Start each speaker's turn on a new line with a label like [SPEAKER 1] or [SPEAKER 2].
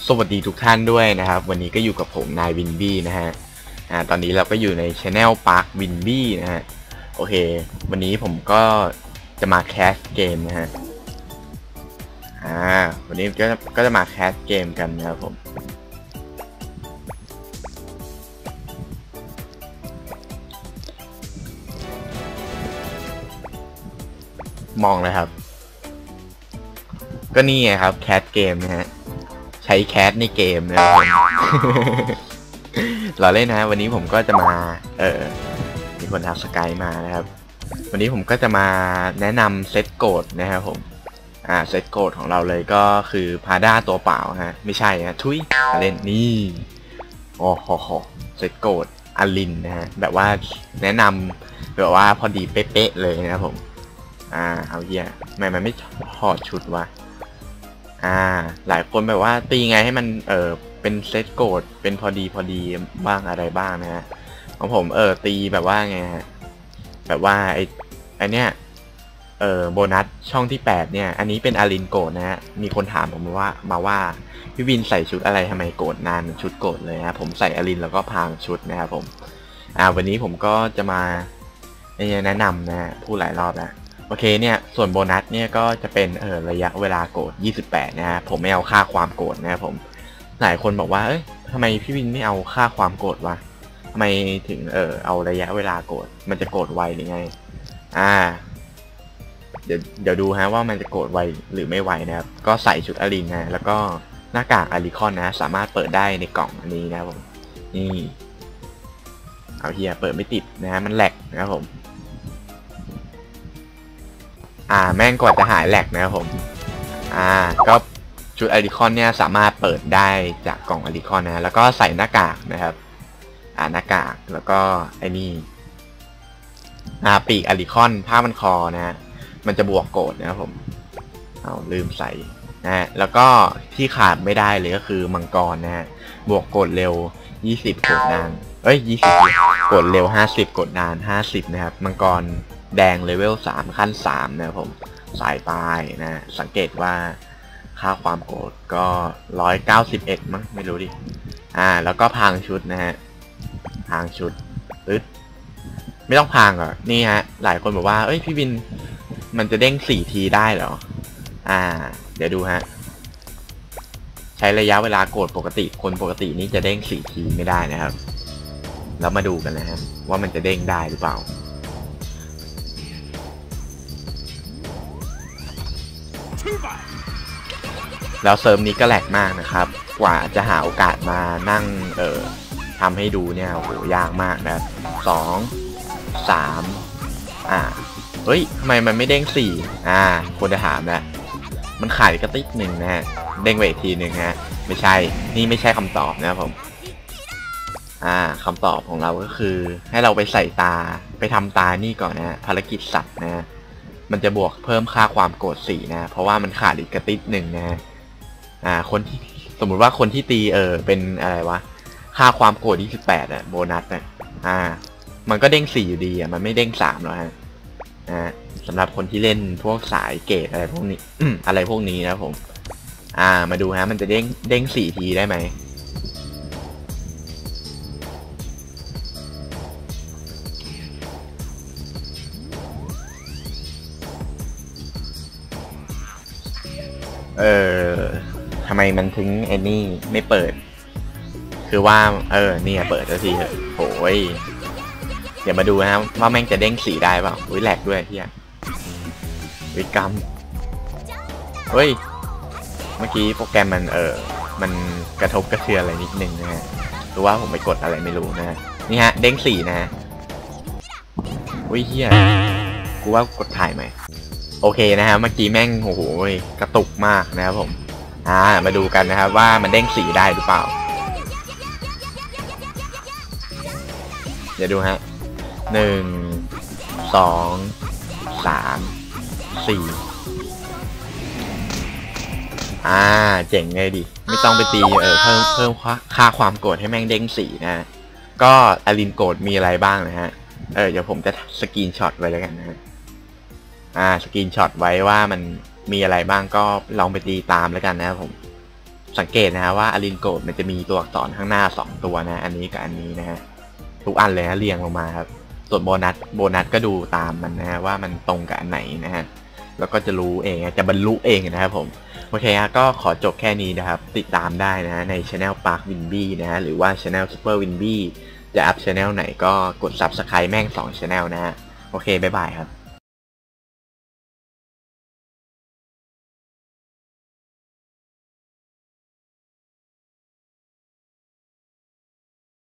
[SPEAKER 1] สวัสดีทุกท่านด้วยนะครับวันนี้ก็อยู่กับผมนายวินบี้นะฮะตอนนี้เราก็อยู่ใน Channel Park วินบี้นะฮะโอเควันนี้ผมก็จะมาแคสเกมนะฮะวันนี้ก็จะมาแคสเกมกันนะครับผมมองเลยครับก็นี่ไงครับแคสเกมนะฮะใช้แคสในเกมนะครับ เราเล่นนะวันนี้ผมก็จะมามีคนทักสกายมานะครับวันนี้ผมก็จะมาแนะนำเซตโกดนะครับผมเซตโกดของเราเลยก็คือพาด้าตัวเปล่าฮะไม่ใช่ฮะทุยเล่นนี่โอ้โหเซตโกดอลินนะฮะแบบว่าแนะนำแบบว่าพอดีเป๊ะๆเลยนะครับผมเอาเหี้ยมันไม่ถอดชุดวะหลายคนแบบว่าตีไงให้มันเป็นเซตโกดเป็นพอดีบ้างอะไรบ้างนะฮะของผมตีแบบว่าไงฮะแบบว่าไอเนี้ยโบนัสช่องที่8เนี่ยอันนี้เป็นอารินโกดนะฮะมีคนถามผมว่าพี่วินใส่ชุดอะไรทำไมโกดนานชุดโกดเลยฮะผมใส่อารินแล้วก็พางชุดนะครับผมวันนี้ผมก็จะมาแนะนำนะพูดหลายรอบแล้วโอเคเนี่ยส่วนโบนัสเนี่ยก็จะเป็นระยะเวลาโกรธ28นะฮะผมไม่เอาค่าความโกรธนะครับผมหลายคนบอกว่าเอ้ยทำไมพี่วินไม่เอาค่าความโกรธวะทำไมถึงเอาระยะเวลาโกรธมันจะโกรธไวหรือไงเดี๋ยวดูฮะว่ามันจะโกรธไวหรือไม่ไวนะครับก็ใส่ชุดอารินนะแล้วก็หน้ากากอาริคอนนะสามารถเปิดได้ในกล่องอันนี้นะครับผมนี่เอาเฮียเปิดไม่ติดนะฮะมันแหลกนะครับผมแม่งกว่าจะหายแหลกนะครับผมก็ชุดอาริคอนเนี่ยสามารถเปิดได้จากกล่องอาริคอนนะแล้วก็ใส่หน้ากากนะครับหน้ากากแล้วก็ไอ้นี่ปีกอาริคอนผ้ามันคอนะฮะมันจะบวกโกดนะครับผมลืมใส่นะฮะแล้วก็ที่ขาดไม่ได้เลยก็คือมังกรนะฮะบวกโกดเร็ว20กดนาน20กดเร็ว50กดนาน50นะครับมังกรแดงเลเวล3ขั้น3นะครับผมสายตายนะสังเกตว่าค่าความโกรธก็191มั้งไม่รู้ดิแล้วก็พางชุดนะฮะพางชุดไม่ต้องพางอ่ะนี่ฮะหลายคนบอกว่าเอ้ยพี่วินมันจะเด้ง4ทีได้เหรอเดี๋ยวดูฮะใช้ระยะเวลาโกรธปกติคนปกตินี่จะเด้ง4ทีไม่ได้นะครับแล้วมาดูกันนะฮะว่ามันจะเด้งได้หรือเปล่าแล้วเซิร์ฟนี้ก็แหลกมากนะครับกว่าจะหาโอกาสมานั่งทำให้ดูเนี่ยโหยากมากนะ2 3เฮ้ยทำไมมันไม่เด้ง4คนจะถามนะมันขาดกระติกหนึ่งนะฮะเด้งไปอีกทีหนึ่งฮะไม่ใช่นี่ไม่ใช่คำตอบนะครับผมคำตอบของเราก็คือให้เราไปใส่ตาไปทำตานี่ก่อนนะภารกิจสัตว์นะมันจะบวกเพิ่มค่าความโกรธ4นะเพราะว่ามันขาดอีกกระติกหนึ่งนะคนที่สมมุติว่าคนที่ตีเป็นอะไรวะค่าความโกรธ28โบนัสมันก็เด้ง4อยู่ดีมันไม่เด้ง3หรอกฮะสำหรับคนที่เล่นพวกสายเกรดอะไรพวกนี้ อะไรพวกนี้นะผมมาดูฮะมันจะเด้ง4ทีได้ไหมทำไมมันถึงไอ้นี่ไม่เปิดคือว่าเนี่ยเปิดแล้วสิโอ้ยเดี๋ยวมาดูนะว่าแม่งจะเด้ง4ได้เปล่าแหลกด้วยเฮียวิกรรมเฮ้ยเมื่อกี้โปรแกรมมันกระทบกระเทือนอะไรนิดนึงนะฮะหรือว่าผมไปกดอะไรไม่รู้นะนี่ฮะเด้ง4นะเฮียกูว่ากดถ่ายไหมโอเคนะฮะเมื่อกี้แม่งโอ้โหกระตุกมากนะครับผมมาดูกันนะครับว่ามันเด้ง4ได้หรือเปล่าเดี๋ยวดูฮะ1 2 3 4เจ๋งเลยดิไม่ต้องไปตีเพิ่มค่าความโกรธให้แม่งเด้ง4นะก็อารินโกรธมีอะไรบ้างนะฮะเดี๋ยวผมจะสกรีนช็อตไว้แล้วกันนะฮะสกรีนช็อตไว้ว่ามันมีอะไรบ้างก็ลองไปตีตามแล้วกันนะครับผมสังเกตนะฮะว่าอลินโกดมันจะมีตัวอักษรข้างหน้า2ตัวนะอันนี้กับอันนี้นะฮะทุกอันเลยนะเรียงลงมาครับส่วนโบนัสก็ดูตามมันนะฮะว่ามันตรงกับอันไหนนะฮะแล้วก็จะรู้เองจะบรรลุเองนะครับผมโอเคฮะก็ขอจบแค่นี้นะครับติดตามได้นะใน Channel Park Winby นะฮะหรือว่า Channel Super Winby จะอัพ Channel ไหนก็กด Subscribe แม่ง2 Channel นะฮะโอเคบ๊ายบายครับ